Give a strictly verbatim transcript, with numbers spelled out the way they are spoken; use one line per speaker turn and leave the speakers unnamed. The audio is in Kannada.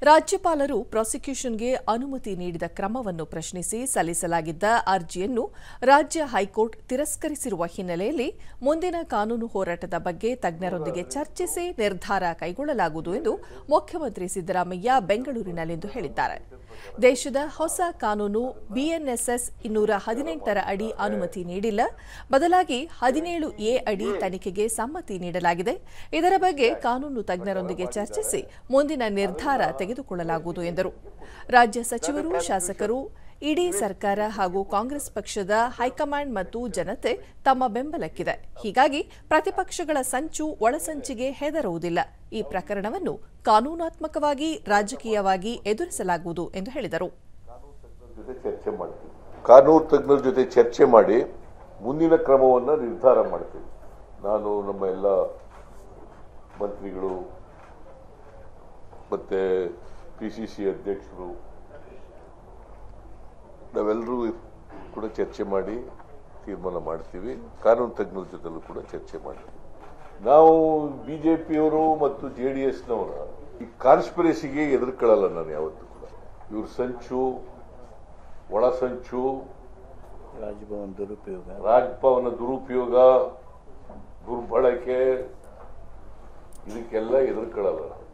ರಾಜ್ಯಪಾಲರು ಪ್ರಾಸಿಕ್ಯೂಷನ್ಗೆ ಅನುಮತಿ ನೀಡಿದ ಕ್ರಮವನ್ನು ಪ್ರಶ್ನಿಸಿ ಸಲ್ಲಿಸಲಾಗಿದ್ದ ಅರ್ಜಿಯನ್ನು ರಾಜ್ಯ ಹೈಕೋರ್ಟ್ ತಿರಸ್ಕರಿಸಿರುವ ಹಿನ್ನೆಲೆಯಲ್ಲಿ ಮುಂದಿನ ಕಾನೂನು ಹೋರಾಟದ ಬಗ್ಗೆ ತಜ್ಞರೊಂದಿಗೆ ಚರ್ಚಿಸಿ ನಿರ್ಧಾರ ಕೈಗೊಳ್ಳಲಾಗುವುದು ಎಂದು ಮುಖ್ಯಮಂತ್ರಿ ಸಿದ್ದರಾಮಯ್ಯ ಬೆಂಗಳೂರಿನಲ್ಲಿಂದು ಹೇಳಿದ್ದಾರೆ. ದೇಶದ ಹೊಸ ಕಾನೂನು ಬಿಎನ್ಎಸ್ಎಸ್ ಇನ್ನೂರ ಹದಿನೆಂಟರ ಅಡಿ ಅನುಮತಿ ನೀಡಿಲ್ಲ, ಬದಲಾಗಿ ಹದಿನೇಳು ಎ ಅಡಿ ತನಿಖೆಗೆ ಸಮ್ಮತಿ ನೀಡಲಾಗಿದೆ. ಇದರ ಬಗ್ಗೆ ಕಾನೂನು ತಜ್ಞರೊಂದಿಗೆ ಚರ್ಚಿಸಿ ಮುಂದಿನ ನಿರ್ಧಾರ ತೆಗೆದುಕೊಳ್ಳಲಾಗುವುದು ಎಂದರು. ರಾಜ್ಯ ಸಚಿವರು, ಶಾಸಕರು, ಇಡೀ ಸರ್ಕಾರ ಹಾಗೂ ಕಾಂಗ್ರೆಸ್ ಪಕ್ಷದ ಹೈಕಮಾಂಡ್ ಮತ್ತು ಜನತೆ ತಮ್ಮ ಬೆಂಬಲಕ್ಕಿದೆ. ಹೀಗಾಗಿ ಪ್ರತಿಪಕ್ಷಗಳ ಸಂಚು ಒಳಸಂಚಿಗೆ ಹೆದರುವುದಿಲ್ಲ. ಈ ಪ್ರಕರಣವನ್ನು ಕಾನೂನಾತ್ಮಕವಾಗಿ, ರಾಜಕೀಯವಾಗಿ ಎದುರಿಸಲಾಗುವುದು ಎಂದು ಹೇಳಿದರು.
ಕಾನೂನು ತಜ್ಞರ ಜೊತೆ ಚರ್ಚೆ ಮಾಡಿ ಮುಂದಿನ ಕ್ರಮವನ್ನು ನಿರ್ಧಾರ ಮಾಡ್ತೀವಿ. ನಾನು ನಮ್ಮ ಎಲ್ಲ ಮಂತ್ರಿಗಳು ಮತ್ತೆ ಪಿಸಿಸಿ ಅಧ್ಯಕ್ಷರು ನಾವೆಲ್ಲರೂ ಕೂಡ ಚರ್ಚೆ ಮಾಡಿ ತೀರ್ಮಾನ ಮಾಡ್ತೀವಿ. ಕಾನೂನು ತಜ್ಞರ ಜೊತೆಲೂ ಕೂಡ ಚರ್ಚೆ ಮಾಡ್ತೀವಿ. ನಾವು ಬಿಜೆಪಿಯವರು ಮತ್ತು ಜೆ ಡಿ ಎಸ್ನವರ ಈ ಕಾನ್ಸ್ಪಿರಸಿಗೆ ಎದುರ್ಕೊಳ್ಳಲ್ಲ. ನಾನು ಯಾವತ್ತೂ ಕೂಡ ಇವ್ರ ಸಂಚು, ಒಳ ಸಂಚು,
ರಾಜಭವನ ದುರುಪಯೋಗ
ರಾಜಭವನ ದುರುಪಯೋಗ, ದುರ್ಬಳಕೆ ಇದಕ್ಕೆಲ್ಲ ಎದುರ್ಕೊಳ್ಳಲ್ಲ.